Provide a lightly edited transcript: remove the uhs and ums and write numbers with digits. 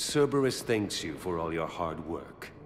Cerberus thanks you for all your hard work.